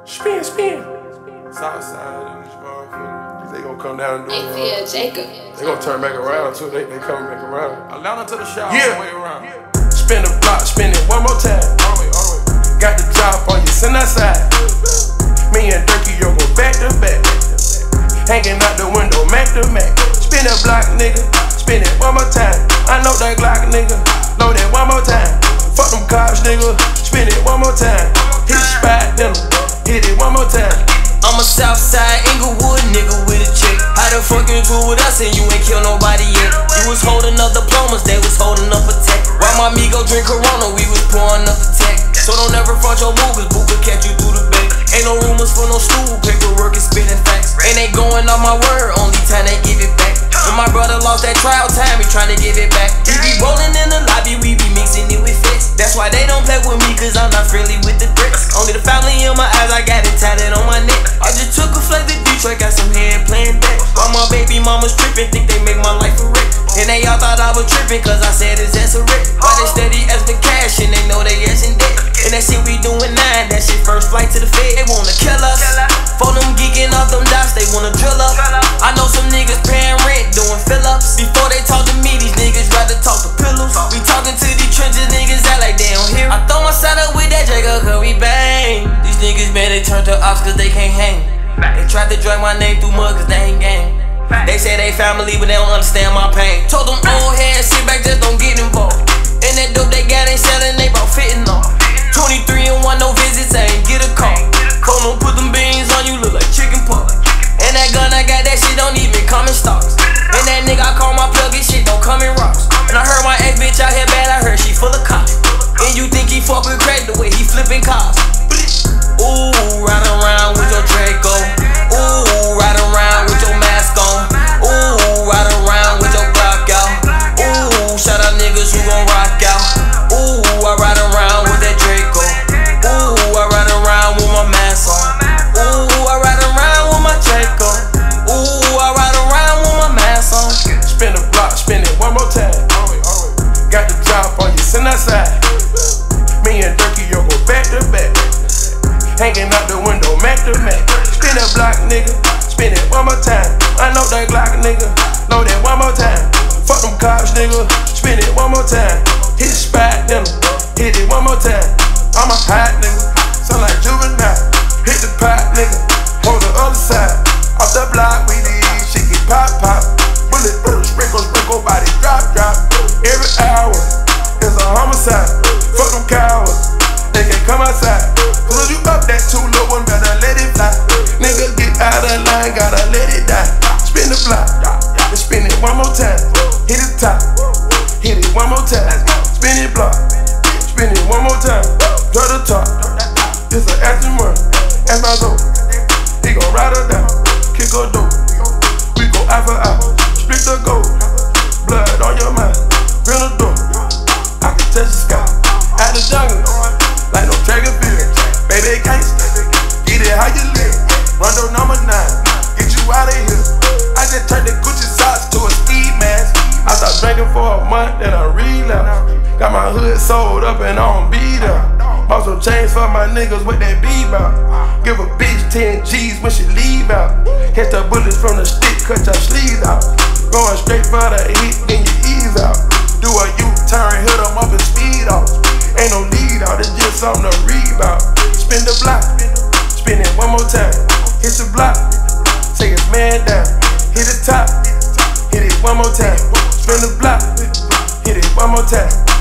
Spin, spin. Southside in this motherfucker. They gonna come down and do it. Jacob. They gonna turn back around too. They coming back around. Atlanta to the shop, Yeah. way around. Spin the block, spin it one more time. All the way. Got the drop on you, send that side. Me and Durky, yo, go back to back. Hanging out the window, Mac to Mac. Spin that block, nigga. Spin it one more time. I know that Glock, nigga. Load it one more time. Fuck them cops, nigga. Spin it one more time. Hit the spot, then hit it one more time. I'm a Southside Inglewood nigga with a chick. How the fuck you into with us and you ain't kill nobody yet? You was holding up diplomas, they was holding up a tech. While my amigo drink Corona, we was pouring up the tech. So don't ever front your move, cause Boo could catch you through the back. Ain't no rumors for no stool, paperwork is spitting facts. And they going off my word, only time they give it back. When my brother lost that trial time, he tryna give it back. He be rolling in the lobby, we be mixing it with fits. That's why they don't play with me, cause I'm not friendly with the threats. Only the family in my eyes, I got it tatted on my neck. I just took a flight to Detroit, got some head playing back. While my baby mama's tripping, think they make my life a wreck. And they all thought I was tripping, cause I said it's ass a wreck. Why they steady as the cash, and they know they ass in debt. And that shit we doing 9, that shit first flight to the Fed. They wanna kill us, for them geeking off them dots, they wanna drill up. I know some niggas paying rent, doing fill-ups. Before they talk to me, these niggas rather talk to pillows. We talking to these trenches, niggas act like they don't hear. I throw my side up with that Jacob, cause we bang. These niggas, man, they turn to ops cause they can't hang. They tried to drag my name through mud cause they ain't gang. They say they family, but they don't understand my pain. Told them old heads, sit back, just don't get involved. And that dope they got ain't selling, they bout fitting off. 23 and 1, no visits, I ain't get a call. Told them put them beans on you, look like chicken pox. And that gun I got, that shit don't even come in stocks. And that nigga I call my plug, his shit don't come in rocks. And I heard my ex bitch out here bad, I heard she full of cops. And you think he fuck with crack the way he flipping cars. Ooh, ride around with your Draco. Ooh, ride around with your mask on. Ooh, ride around with your Glock out. Ooh, shout out niggas who gon' rock out. Ooh, I ride around with that Draco. Ooh, I ride around with my mask on. Ooh, I ride around with my Draco. Ooh, I ride around with my mask on. Spin the block, spin it one more time. Got the drop on you, send that side. Me and Durky, yo, go back to back. Hanging out the window, Mac to Mac. Spin that block, nigga. Spin it one more time. I know that Glock, nigga. Load it one more time. Fuck them cops, nigga. Spin it one more time. Hit the spot, then hit it one more time. I'm a hot nigga. Sound like juvenile. Hit the pot, nigga. Hold the other side. Off the block, we need shit get pop, pop. Bullet, sprinkle, sprinkle, body drop, drop. Every hour is a homicide. Fuck them cowards. They can't come outside. Cause you up that too low one, better let it fly. Nigga get out of line, gotta let it die. Spin the block, and spin it one more time. Hit the top, hit it one more time. Spin it block, spin it one more time. Draw the top, it's an action word. Ask my dope, he gon' ride her down. Kick her dope, we go eye for eye. Split the gold, blood on your mind. Grill the door, I can touch the sky. Out the jungle, like no Dragon Field. Baby gangsta, get it how you live. Rondo number 9, get you out of here. I just turned the Gucci socks to a ski mask. I stopped drinking for a month, then I relapsed. Got my hood sold up and on beat up. Bought some chains for my niggas with that bebop. Give a bitch 10 G's when she leave out. Catch the bullets from the stick, cut your sleeves out. Going straight for the hit, then you ease out. Do a U-turn, hit 'em up and speed off. Ain't no lead out, it's just something to read about. Spin the block, spin it one more time. Hit the block, take his man down. Hit the top, hit it one more time. Spin the block, hit it one more time.